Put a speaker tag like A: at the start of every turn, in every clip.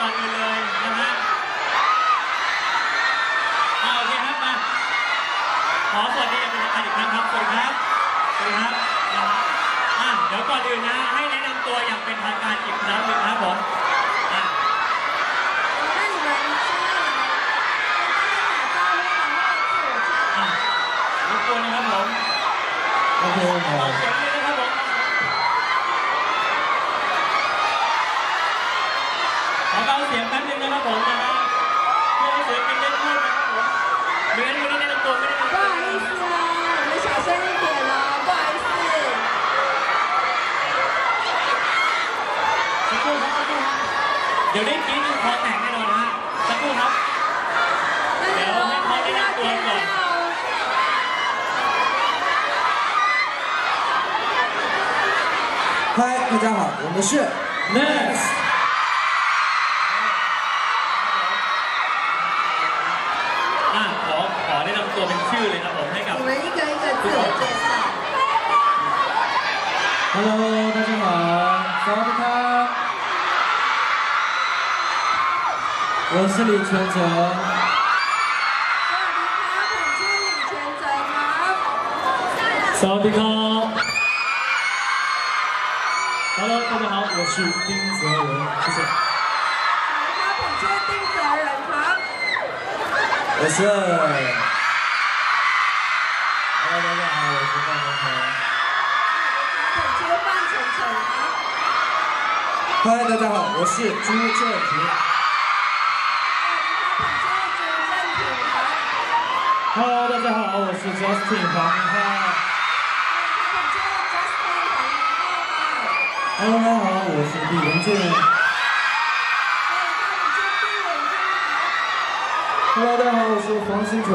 A: ก่อนอื่นเลยนะฮะโอเคครับมาขอสวัสดีเป็นทางการอีกครั้งครับสวัสดีครับสวัสดีครับเดี๋ยวก่อนอื่นนะให้แนะนำตัวอย่างเป็นทางการอีกครั้งหนึ่งครับผมรบกวนนะครับผมโอเคครับเสียงเลยนะครับผมขอเบาเสียงแป๊บนึงนะครับผมนะฮะเพื่อให้เสียงเป็นได้พูดนะครับผมไม่งั้นวันนี้แนะนำตัวไม่ได้不好意思啊我们小声一点了不好意思สักครู่ครับสักครู่ครับเดี๋ยวได้กินคอแตกแน่นอนนะฮะสักครู่ครับเดี๋ยวให้เขาได้แนะนำตัวก่อน
B: 嗨，大家好，我们是 Next。
A: ขอแนะนำตัวเป็นชื่อเลยครับผมให้กับ
C: 你们一个一个自我介绍。
B: Hello， 大家好，สวัสดีครับ我是李全哲。
C: สวัสดีครับผมชื่อหลิงเชียนเจยครับ
B: Hello， 大家好，我是丁泽仁，谢谢。
C: ผมชื่อ丁泽仁ครับ
B: 我是。Hello， 大家好，我是范丞丞。
C: ผมชื่อ范丞丞ครับ
B: 嗨，大家好，我是朱正平。Hello， 大家好，我是 Justin 黄明浩。Hello， 大家好，我是李文俊。Hello， 大家好，我是黄新纯。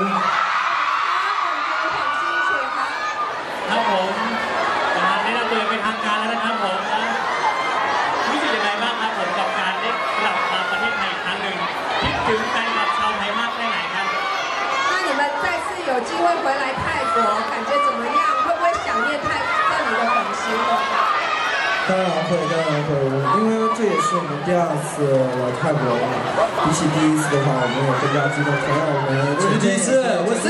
A: ครับผมแนะนำตัวเป็นทางการแล้วนะครับผมรู้สึกยังไงบ้างครับผมกับการได้กลับมาประเทศไทยอีกครั้งหนึ่งคิดถึงแฟนคลับชาวไทยมากแค่ไหนครับ
C: 那你们再次有机会回来泰国，感觉怎么样？会不会想念泰这里的粉丝？
B: 当然会，当然会，因为这也是我们第二次来泰国了。比起第一次的话，我们也更加激动。同样，我们我是第一次，我是。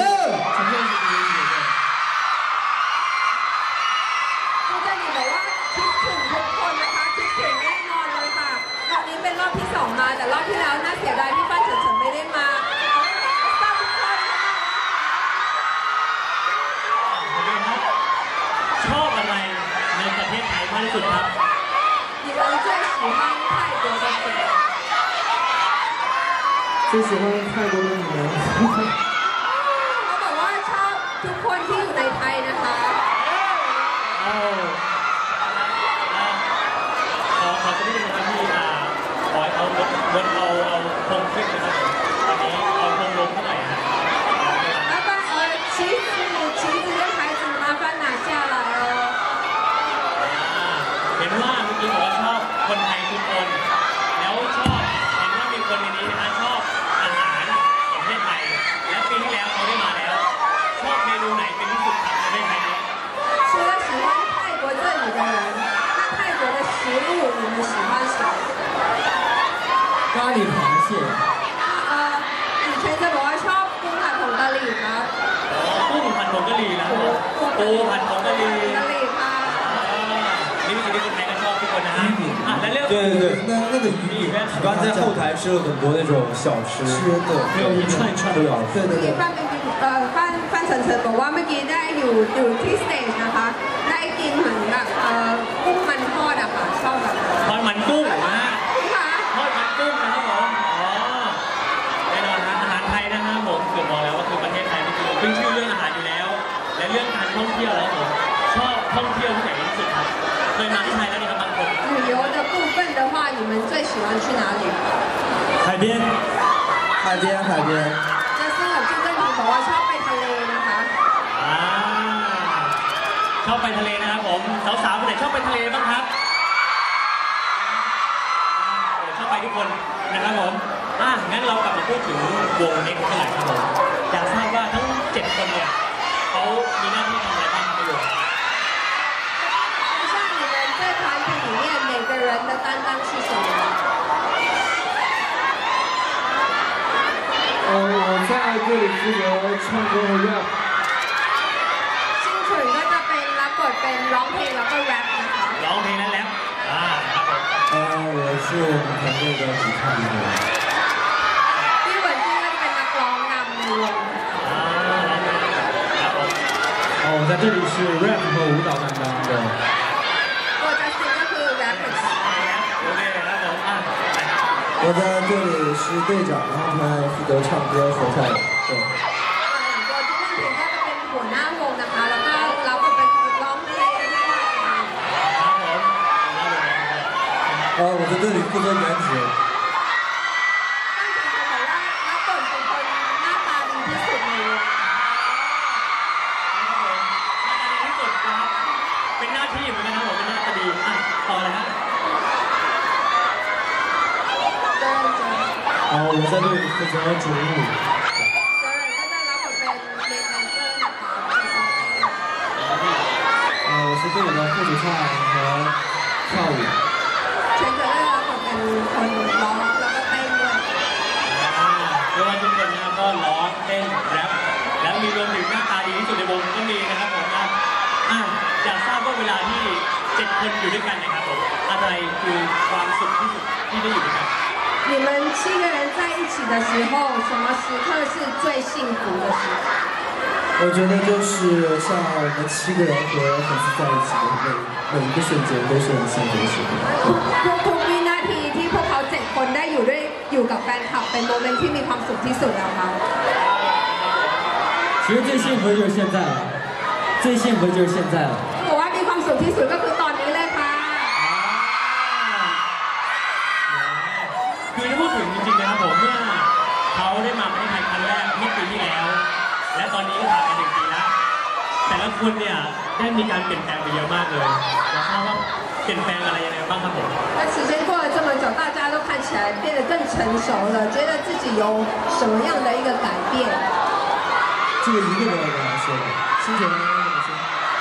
C: ก็จะมีบอกว่าคิดถึงทุกคนนะคะคิดถึงแน่นอนเลยค่ะรอบนี้เป็นรอบที่2มาแต่รอบที่แล้วน่าเสียดายที่ป้าเฉินไม่ได้มาทราบทุกคน
A: ชอบอะไรในประเทศไทยมากที่สุดครับ
C: 你们最喜欢泰国的谁
B: 最喜欢泰国的你们。
C: เขาบอกว่าชอบทุกคนที่อยู่ในไทยนะคะ
A: ขอจะได้ยินนะครับที่ขอให้เขาลดเอาคงขึ้นนะครับตอนนี้เอาคงลงเท่าไหร่ฮะ
C: 旗子跟牌子麻烦拿下来哦
A: เห็นว่าเมื่อกี้บอกว่าชอบคนไทยทุกคนแล้วชอบเห็นว่ามีคนในนี้นะชอบอาหารของประเทศไทยและปีที่แล้วเขาได้มาแล้วชอบเมนูไหนเป็นที่สุดครับในประเทศไทยนี้
C: 除了喜欢泰国这里的人那泰国的食物你们喜欢什么
B: 咖喱螃蟹。
C: 以前จะบอกว่าชอบกุ้งผัดผงกะหรี่ครับ
A: กุ้งผัดผงกะหรี่นะปูผัดผงกะหรี่
C: กะหรี่ค่ะ
A: นี่เป็นสิ่งที่คนไทยก็ชอบทุกคนนะฮะและเรื่อง
B: 对对对，那个鱼饼，刚才在后台吃了很多那种小吃，对，还有一串一串的小吃。对对对。
C: 范丞丞บอกว่าเมื่อกี้ได้อยู่ที่สเตจนะคะได้กินเหมือนแบบกุ้งมันทอดอะค่ะชอบแบบ
A: ทอดมันกุ้งนะฮะ
C: ค่ะ
A: ทอดมันกุ้งนะครับผมแน่นอนนะอาหารไทยนะฮะผมเกือบบอกแล้วว่าคือประเทศไทยนี่คือขึ้นชื่อเรื่องอาหารอยู่แล้วและเรื่องการท่องเที่ยวแล้วผมชอบท่องเที่ยวที่ไหนที่สุดครับเคยมาที่ไทยแล้วนี่ครับบางคน
C: 旅游的部分的话你们最喜欢去哪里
B: 海边，海边，海边。
C: จะซึ่งกับชื่อเรื่องนี้บอกว่าชอบไปทะเลนะคะ
A: ชอบไปทะเลนะครับผมสาวๆคนไหนชอบไปทะเลบ้างครับชอบไปทุกคนนะครับผมงั้นเรากลับมาพูดถึงวงเอ็กซ์กันหน่อยครับผมอยากทราบว่าทั้ง7คนเนี่ยเขามีหน้าที่ทำอะไรบ้างในวง
C: 像你们在团体里面每个人的担当是什么
B: 我在这里负责唱歌和 rap。
C: ซิงฉุนก็จะเป็นรับบทเป็นร้องเพลงแล้วก็แรปนะคะ
A: ร้องเพลงและแรปครับผม
B: 我是我们团队的主唱人。
C: พี่เหวินจี้ก็จะเป็นนักร้องนำในวง
A: ครับผม
B: 我在这里是 rap 和舞蹈担当的。
C: ตัวจัสตินก็คือแรปเปอร์
A: โอเคครับผมไป
B: 我在这里是队长，然后他负责唱歌和跳舞。对。
C: ตัวที่เล่นเพลงก็จะเป็นหัวหน้าวงนะคะ แล้วก็เราก็เป็นร้องเพลงด้วย
A: ครับผม
B: 我在这里负责颜值。
C: ตั้งใจจะบอกว่ารับบทเป็นคนหน้าตาดีที่สุดในวง
A: ที่สุดนะครับเป็นหน้าที่เหมือนกันนะผมเป็นหน้าตาดีต่อเลยฮะ
C: เดินเจอ
B: 我在这里负责主舞。
C: เจอก็จะรับบทเป็นเมนแดนเซอร์นะคะเป็นคนเต้น
B: 我是这里的副主唱和跳舞。
C: เชนเจอก็จะรับบทเป็นคนร้องแล้วก็เต้นด้วย
A: เรียกว่าทุกคนนะครับก็ร้องเต้นแรปแล้วมีรวมถึงหน้าตาดีที่สุดในวงก็มีนะครับผมนะอยากทราบว่าเวลาที่7คนอยู่ด้วยกันนะครับผมอะไรคือความสุขที่สุดที่ได้อยู่ด้วยกัน
C: 你们7个人在一起的时候，什么时刻是最幸福的时刻？
B: 我觉得就是像我们7个人和粉丝在一起的每一个瞬间都是很幸福的时刻。
C: ทุกวินาทีที่พวกเขา7คนได้อยู่กับแฟนคลับเป็นโมเมนต์ที่มีความสุขที่สุดแล้วค่ะ
B: 其实最幸福的就是现在了，最幸福的就是现在了。
C: บอกว่ามีความสุขที่สุดก็คือตอนนี้เลยค่ะ
A: คือถ้าพูดถึงจริงๆนะครับผมเมื่อเขาได้มาประเทศไทยครั้งแรกเมื่อปีที่แล้ว และตอนนี้ก็ผ่านไป1 ปีแล้วแต่ละคนเนี่ยได้มีการเปลี่ยนแปลงไปเยอะมากเลยอยากทราบว่าเปลี่ยนแปลงอะไรยังไงบ้างครับผม
C: 那时间过了这么久，大家都看起来变得更成熟了，觉得自己有什么样的一个改变？
B: 这个一个人来说的，新姐妹怎么说？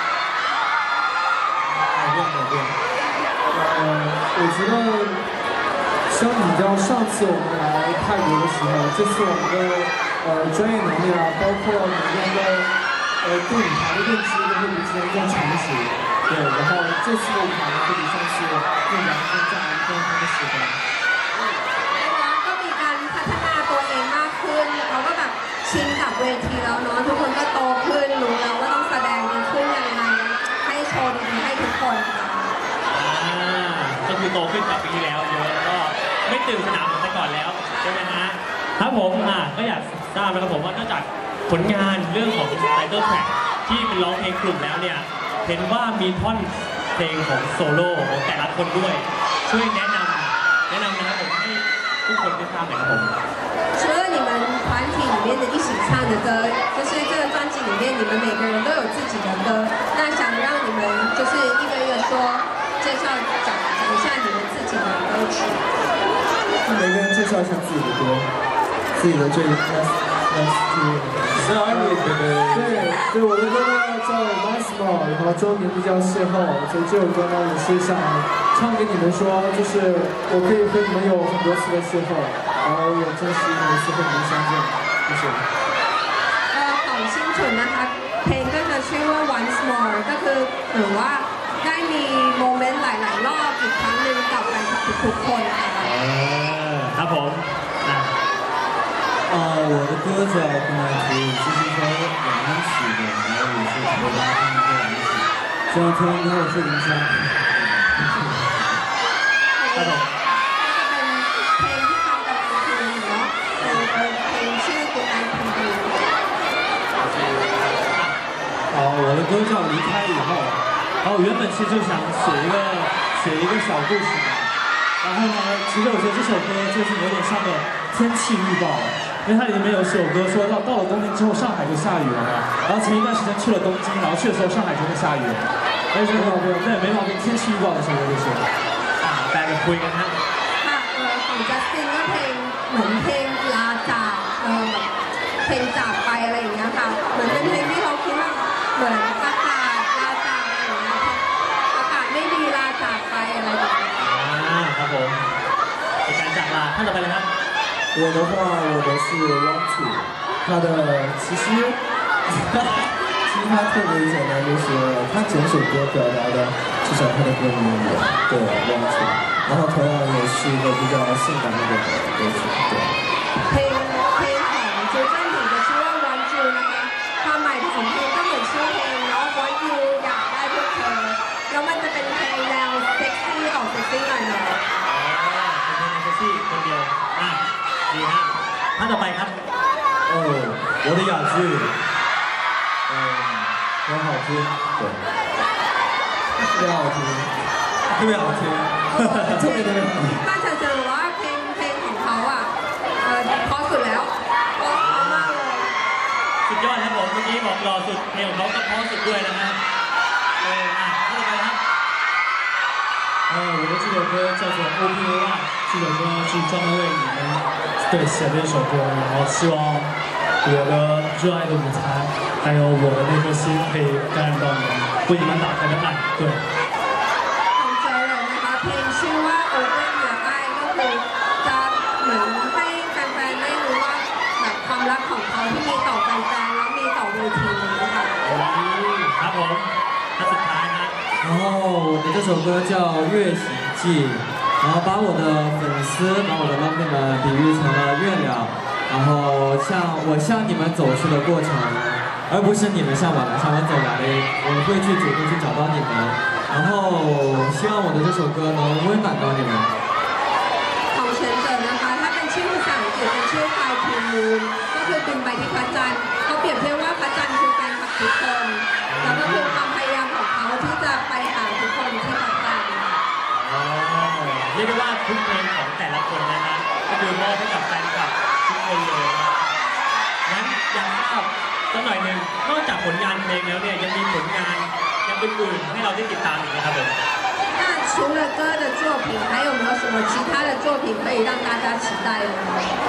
B: 改变。我觉得相比较上次我们来泰国的时候，这次我们的专业能力啊，包括每个人的对舞台的认知都会比之前更成熟。对，然后这次的舞台呢会比上次更加更加更的喜欢。
C: ก็มีการพัฒนาตัวเองมากขึ้นเขาก็แบบชินกับเวทีแล้วเนาะทุกคนก็โตขึ้นรู้แล้วว่าต้องแสดงดีขึ้นยังไงให้โชว์ดีๆให้ทุกคนค่ะ
A: ก็คือโตขึ้นจากปีที่แล้วเยอะก็ไม่ตื่นสนามเหมือนแต่ก่อนแล้วใช่ไหมฮะครับผมก็อยากทราบนะครับผมว่านอกจากผลงานเรื่องของไตเติ้ลแทร็กที่เป็นร้องเพลงกลุ่มแล้วเนี่ยเห็นว่ามีท่อนเพลงของโซโล่ของแต่ละคนด้วยช่วยแนะนำนะครับผมให้ทุกคนได้ทราบหน่อยครับผม
C: 除了你们团体里面的一起唱的歌，就是这个专辑里面你们每个人都有自己的歌，那想让你们就是一个一个说介绍讲一下你们自己的歌曲。
B: 每个人介绍一下自己的歌，自己的这个 对，我的歌呢叫 Once More， 然后中文名字叫邂逅，所以这首歌呢也是想唱给你们说，就是我可以和你们有很多次的邂逅，然后也珍惜每一次和你们相见，谢谢。
C: ของชิงฉุนนะคะเพลงก็จะชื่อว่า Once More ก็คือหรือว่าได้มีโมเมนต์หลายๆรอบอีกครั้งหนึ่งกับแฟนคลับทุกๆคนค่ะ
A: ครับผม
B: 我的歌叫《动漫图》，这是一首晚安曲的，然后也是为大家唱一个晚安曲，希望听完之后睡一觉。
A: ครับผม
C: เพลงที่ทำกับคุณครูเนาะเป็นเพลงชื่อคุณนายคุณครู
B: 我的歌叫《离开以后》，然后我原本是就想写一个小故事的，然后呢，其实我觉得这首歌就是有点像个天气预报，因为它里面有首歌说到了冬天之后上海就下雨了嘛，然后前一段时间去了东京，然后去的时候上海真的下雨了，但是没毛病，对，没毛病，天气预报的首歌就是。
A: แปลกันคุยกันฮะ
C: ค่ะของจัสตินก็เพลงเหมือนเพลงลาจากเพลงจากไปอะไรอย่างเงี้ยค่ะเหมือนเป็นเพลงที่เขาคิดว่าเหมือนประกาศลาจากอะไรอย่างเงี้ยประกาศไม่ดีลาจากไปอะไรแบบนี้
A: ครับผมเป็นการจากลาท่านต่อไปเลยครับ
D: 我的话，我的是 Want to，他的其实他特别简单，就是他整首歌表达的至少他的歌名有对 Want to，然后同样也是一个比较性感一点的歌曲，对。
C: เพลงของจูเจิ้นผิงจะชื่อว่า Want You นะคะความหมายของเพลงก็เหมือนชื่อเพลงเนาะ Want You อยากได้พวกเธอแล้วมันจะเป็นเพลงแนวเซ็กซี่ออกเซ็กซี่หน่อยๆ
A: เป็นเพลงเซ็กซี่คนเดียวดีฮะท่านต่อไปครับ
B: 哦，我的雅剧，很好听，对，特别好听，特别好听，特别特别好听。
C: ป้าฉันจะบอกว่าเพลงของเขาอ่ะเพราะสุดแล้วเพราะมากเลย
A: สุดยอดครับผมเมื่อกี้บอกรอสุดเพลงของเขาก็เพราะสุดด้วยนะฮะท่านต่อไปครับ
B: 我的这首歌叫做 Open Your Eyes，这首歌是专门为你们写的一首歌，然后希望我的热爱的舞台，还有我的那颗心可以感染到你们，为你们打开的爱，对。
C: ของเจอเลยนะคะเพลงชื่อว่า Open Your Eyes ก็คือจะเหมือนให้แฟนๆได้รู้ว่าแบบความรักของเขาที่มีต่อแฟนๆแล้วมีต่อเวทีนี้ค่ะ
A: ครับผมท่านสุดท้ายนะ
B: 然后我的这首歌叫《月行记》，然后把我的粉丝、把我的浪妹们比喻成了月亮，然后我向你们走去的过程，而不是你们向我走来的，我会去主动去找到你们，然后希望我的这首歌能温暖到你们。
C: ของเชนเจอนะคะถ้าเป็นชื่อภาษาอังกฤษเป็นชื่อ Fly to Moon ก็คือบินไปที่พระจันทร์เขาเปรียบเทียบว่าพระจันทร์คือแฟนคลับทุกคนแล้วก็คือความพยายามของเขาที่จะไปหาทุกคนที่พระจันทร์
A: เรียกได้ว่าทุกเพลงของแต่ละคนนะฮะก็คือมอบให้กับแฟนคลับทุกคนเลยงั้นอยากทราบสักหน่อยหนึ่งนอกจากผลงานเพลงแล้วเนี่ยยังมีผลงานยังอื่นๆให้เราได้ติดตามอีกไหมครับผม
C: 那除了歌的作品，还有没有什么其他的作品可以让大家期待的呢？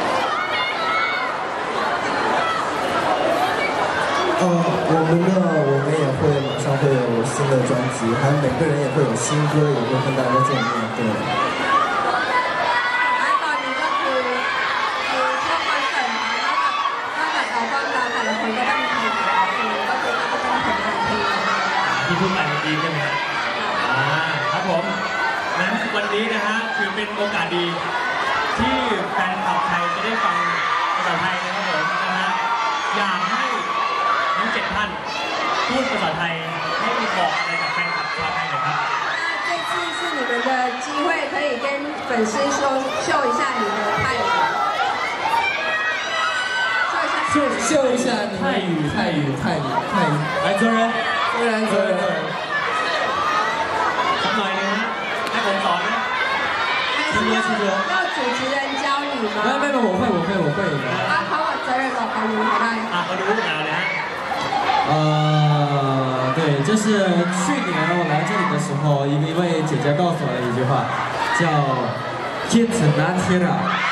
D: 我们也会马上会有新的专辑，还有每个人也会有新歌，也会跟大家见面。对。
C: ตอนนี้ก็คือช่วงคอนเสิร์ตนะคะนอกจากอัลบั้มแล้วแต่ละคนก็ต้องมีเพลงของตัวเองก็คือก็ต้องผลงานเพลง
A: ที่พูดไปเมื่อกี้ใช่ไหมครับครับผมนั้นวันนี้นะฮะถือเป็นโอกาสดีที่แฟนคลับไทยจะได้ฟังภาษาไทยนะครับผมนะฮะอยากให้ทั้ง7ท่านพูดภาษาไทยให้บอกอะไรกับแฟนคลับชาวไทยหน่อยครับ
C: 这次是你们的机会，可以跟粉丝秀一下你的泰语，
D: 秀一下你泰语，
B: 来，泽人，
D: 泽人。
A: สักหน่อยนึงนะให้ผมสอนนะ
C: 还是要主持人教你吗？
B: 没有，我会。
C: เขาบอกเจอเลยบอกเขารู้เขาได้
A: เขารู้แล้วนะ
B: 对，这是去年我来这里的时候，一位姐姐告诉我的一句话，叫 "Kit Natira"。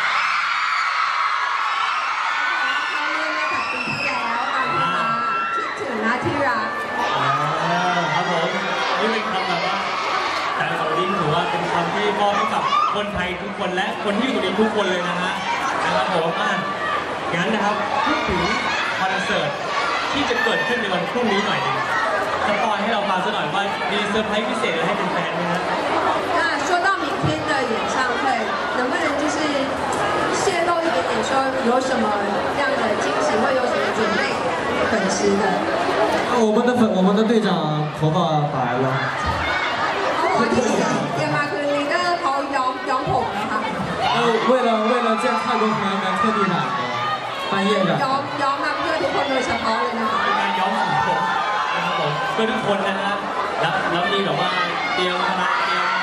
C: คิดถึงนาทีรัก
A: ครับผมนี่เป็นคำแบบว่าแต่สาวดิ้งถือว่าเป็นคำที่มอบให้กับคนไทยทุกคนและคนที่อยู่ตรงนี้ทุกคนเลยนะครับผมงั้นนะครับพูดถึงคอนเสิร์ตที่จะเกิดขึ้นในวันพรุ่งนี้หน่อยนึงสปอยให้เราฟังสักหน่อยว่ามีเซอร์ไพรส์พิเศษอะไรให้เป็นแฟนไหมครับ
C: 那说到明天的演唱会，能不能就是泄露一点点，说有什么样的惊喜，会有什么准备给粉丝的？
B: 我们的队长头发白了。
C: 我ที่เตรียมมาคือนี้ก็เขาย้อมผมนะคะ。
B: 为了见泰国朋友们特地染的，半夜染。
C: ย้อมมาเพื่อทุกคนโดยเฉพาะเลยนะคะ
A: เป็นการย้อมสีผมนะครับผมเพื่อทุกคนนะฮะแล้วมีแบบว่าเตรียมคณะเตรียม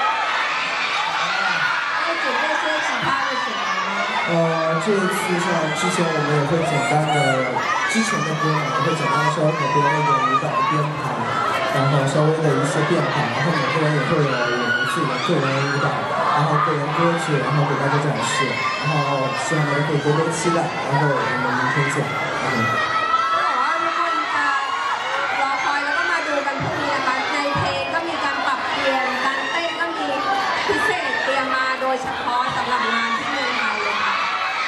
C: 会准备些其他的什么吗？
D: 这一次像之前我们也会简单的，之前的歌呢也会简单的稍微改编那个舞蹈的编排，然后稍微的一些变化，然后每个人也会有我们自己的个人舞蹈，然后个人歌曲，然后给大家展示，然后希望大家可以多多期待，然后我们明天见。
C: รอคอยแล้วก็มาดูกันพรุ่งนี้นะคะในเพลงก็มีการปรับเปลี่ยนการเต้นก็มีพิเศษเตรียมมาโดยเฉพาะสำหรับงานที่เมืองไทยเลยค่ะ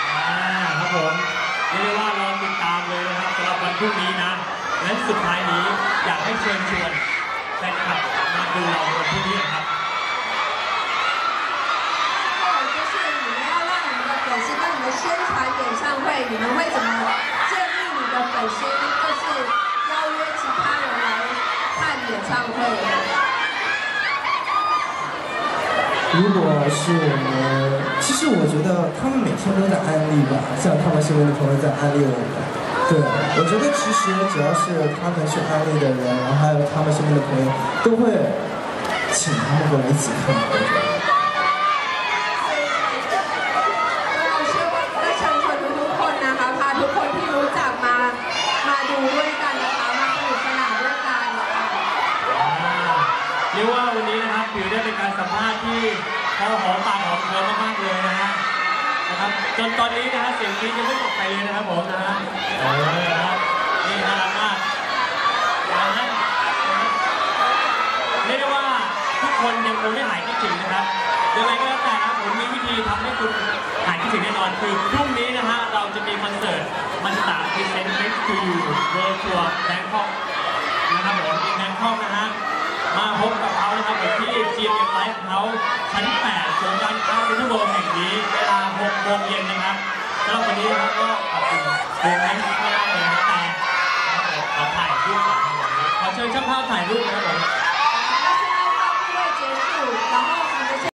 A: งั้นสุดท้ายนี้อยากให้เชิญชวนแฟนคลับมาดูเราในวันพรุ่งนี้ครับ
C: 就是你们要让你们的粉丝跟你们宣传演唱会，你们会怎么建议你的粉丝就是邀约其他人来看演唱会？
D: 如果是我们，其实我觉得他们每天都在安利吧，像他们身边的朋友在安利我们。对，我觉得其实只要是他们去安利的人，然后还有他们身边的朋友，都会请他们过来一起看。我觉得。
C: เชื่อว่าได้เชิญชวนทุกคนนะคะพาทุกคนที่รู้จักมาดูด้วยกันนะคะมาสนุกสนานด้วยกันค่ะ
A: เรียกว่าวันนี้นะครับถือได้เป็นการสัมภาษณ์ที่พอหอมปากหอมคอมากๆเลยนะครับจนตอนนี้นะฮะเสียงนี้ยังไม่ตกไปเลยนะครับผมนะฮะนะครับนี่น่ารักมากนะเรียกได้ว่าทุกคนยังคงไม่หายคิดถึงนะครับยังไงก็แล้วแต่นะผมมีวิธีทำให้คุณหายคิดถึงแน่นอนคือพรุ่งนี้นะฮะเราจะมีคอนเสิร์ตมันสตาร์พิเศษเล็กทูเวิร์ทัวร์แบงคอกนะครับผมที่แบงคอกนะฮะมาพบกับเขานะครับที่ GMM Live House ชั้น 8 ศูนย์การค้าเซ็นทรัลเวิลด์แห่งนี้เวลา 6 โมงเย็นนะครับสำหรับวันนี้นะครับก็ขอบคุณวงนี้ไม่ได้เลยนะแต่ขอถ่ายรูปก่อนขอเชิญช่างภาพถ่ายรูปนะครับผม